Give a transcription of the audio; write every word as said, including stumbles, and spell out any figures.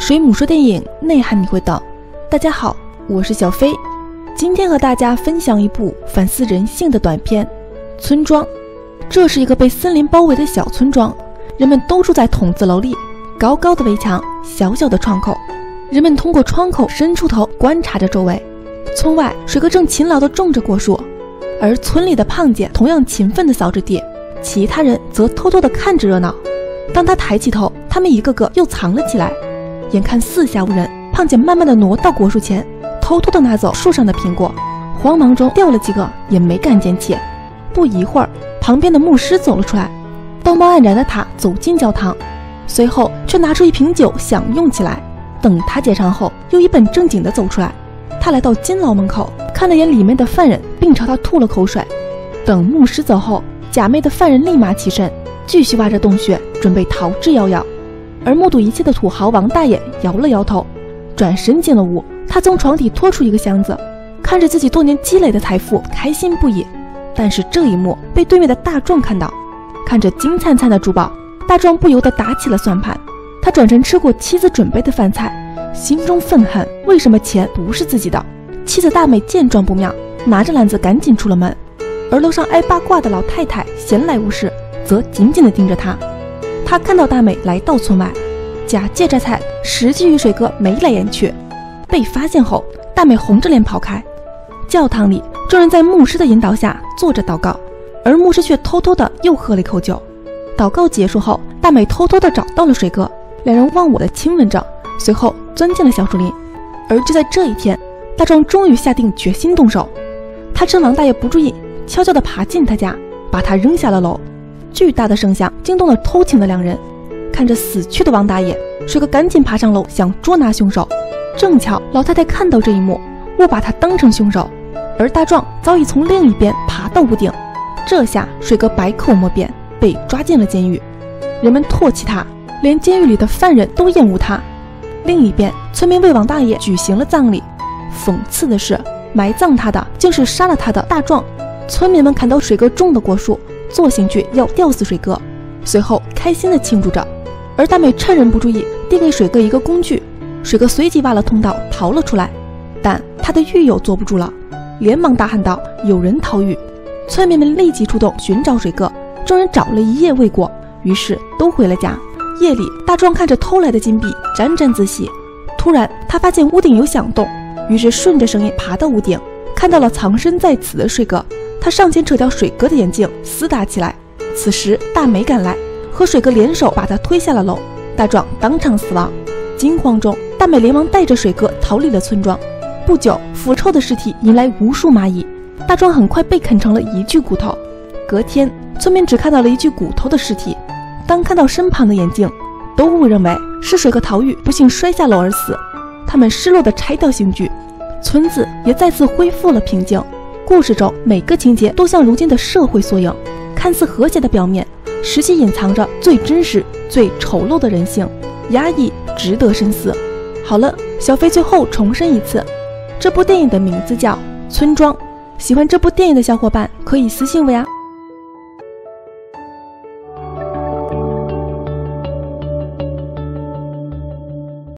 水母说电影内涵你会懂。大家好，我是小飞，今天和大家分享一部反思人性的短片《村庄》。这是一个被森林包围的小村庄，人们都住在筒子楼里，高高的围墙，小小的窗口，人们通过窗口伸出头观察着周围。村外，水哥正勤劳地种着果树，而村里的胖姐同样勤奋地扫着地，其他人则偷偷地看着热闹。当他抬起头，他们一个个又藏了起来。眼看四下无人，胖姐慢慢地挪到果树前，偷偷地拿走树上的苹果，慌忙中掉了几个也没敢捡起。不一会儿，旁边的牧师走了出来，道貌岸然的他走进教堂，随后却拿出一瓶酒享用起来。等他结账后，又一本正经地走出来。他来到监牢门口，看了眼里面的犯人，并朝他吐了口水。等牧师走后，假寐的犯人立马起身，继续挖着洞穴，准备逃之夭夭。而目睹一切的土豪王大爷摇了摇头，转身进了屋。他从床底拖出一个箱子，看着自己多年积累的财富，开心不已。但是这一幕被对面的大壮看到，看着金灿灿的珠宝，大壮不由得打起了算盘。他转身吃过妻子准备的饭菜，心中愤恨，为什么钱不是自己的？妻子大美见状不妙，拿着篮子赶紧出了门。而楼上爱八卦的老太太闲来无事，则紧紧地盯着他。他看到大美来到村外，假借这菜，实际与水哥眉来眼去。被发现后，大美红着脸跑开。教堂里，众人在牧师的引导下坐着祷告，而牧师却偷偷的又喝了一口酒。祷告结束后，大美偷偷的找到了水哥，两人忘我的亲吻着，随后钻进了小树林。而就在这一天，大壮终于下定决心动手。他趁王大爷不注意，悄悄地爬进他家，把他扔下了楼。巨大的声响惊动了偷情的两人。看着死去的王大爷，水哥赶紧爬上楼想捉拿凶手。正巧老太太看到这一幕，误把他当成凶手，而大壮早已从另一边爬到屋顶。这下水哥百口莫辩，被抓进了监狱。人们唾弃他，连监狱里的犯人都厌恶他。另一边，村民为王大爷举行了葬礼。讽刺的是，埋葬他的竟是杀了他的大壮。村民们看到水哥种的果树，做刑具要吊死水哥，随后开心地庆祝着。而大美趁人不注意，递给水哥一个工具，水哥随即挖了通道逃了出来。但他的狱友坐不住了，连忙大喊道：“有人逃狱！”村民们立即出动寻找水哥，众人找了一夜未果，于是都回了家。夜里，大壮看着偷来的金币，沾沾自喜。突然，他发现屋顶有响动，于是顺着声音爬到屋顶，看到了藏身在此的水哥。他上前扯掉水哥的眼镜，厮打起来。此时大美赶来，和水哥联手把他推下了楼，大壮当场死亡。惊慌中，大美连忙带着水哥逃离了村庄。不久，腐臭的尸体引来无数蚂蚁，大壮很快被啃成了一具骨头。隔天，村民只看到了一具骨头的尸体，当看到身旁的眼镜，都误认为是水哥逃狱不幸摔下楼而死。他们失落地拆掉刑具，村子也再次恢复了平静。故事中每个情节都向如今的社会缩影，看似和谐的表面，实际隐藏着最真实、最丑陋的人性，压抑，值得深思。好了，小飞最后重申一次，这部电影的名字叫《村庄》。喜欢这部电影的小伙伴可以私信我呀。